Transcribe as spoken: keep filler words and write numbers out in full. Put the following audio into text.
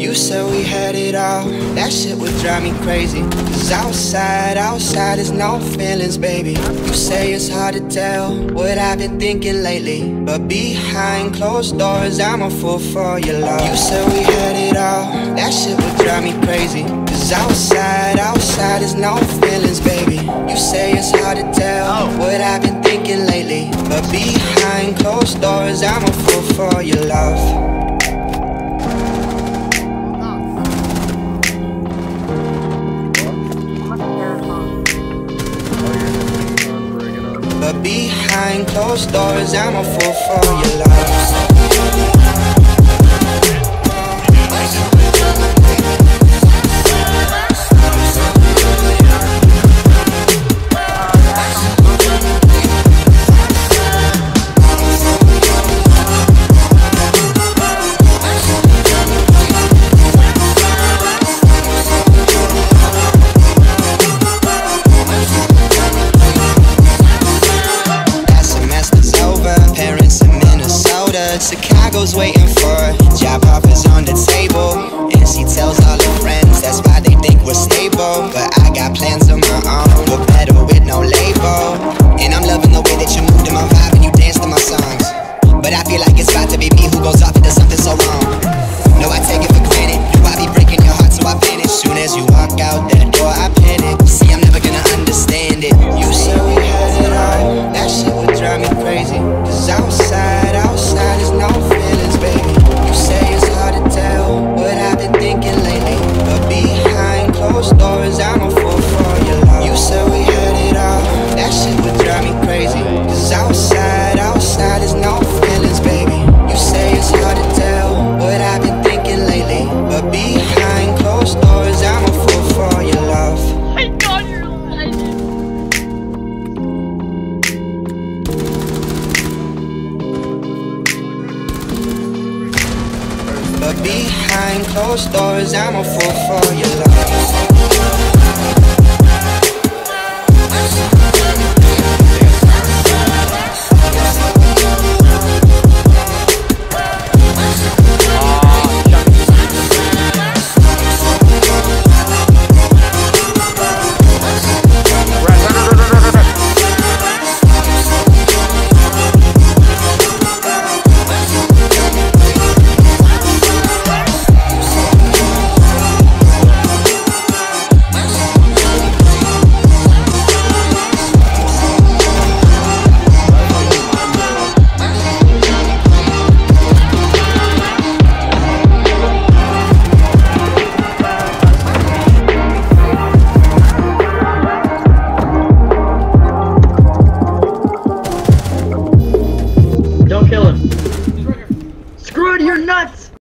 You said we had it all, that shit would drive me crazy. Cause outside, outside is no feelings, baby. You say it's hard to tell what I've been thinking lately, but behind closed doors, I'm a fool for your love. You said we had it all, that shit would drive me crazy. Cause outside, outside is no feelings, baby. You say it's hard to tell what I've been thinking lately, but behind closed doors, I'm a fool for your love. But behind closed doors, I'm a fool for your love. Chicago's waiting for job offers on the table, and she tells all her friends that's why they think we're stable. But I got plans of my own, we're better with no label. And I'm loving the way that you move to my vibe and you dance to my songs. But I feel like it's about to be me who goes off into something so wrong. No, I take it for granted, do I be breaking your heart so I vanish? Soon as you walk out that door, I panic. See, I'm never gonna understand it. You said we had it all, that shit would drive me crazy. Cause outside, outside is no feelings, baby. You say it's hard to tell what I've been thinking lately, but behind closed doors, I'm a fool for your love. You said we had it all, that shit would drive me crazy. Cause outside, outside is no feelings, baby. You say it's hard to tell what I've been thinking lately, but behind closed doors, I'm a fool for your love. My God, you're lying. But behind closed doors, I'm a fool for your love. Don't kill him. Screw it, you're nuts!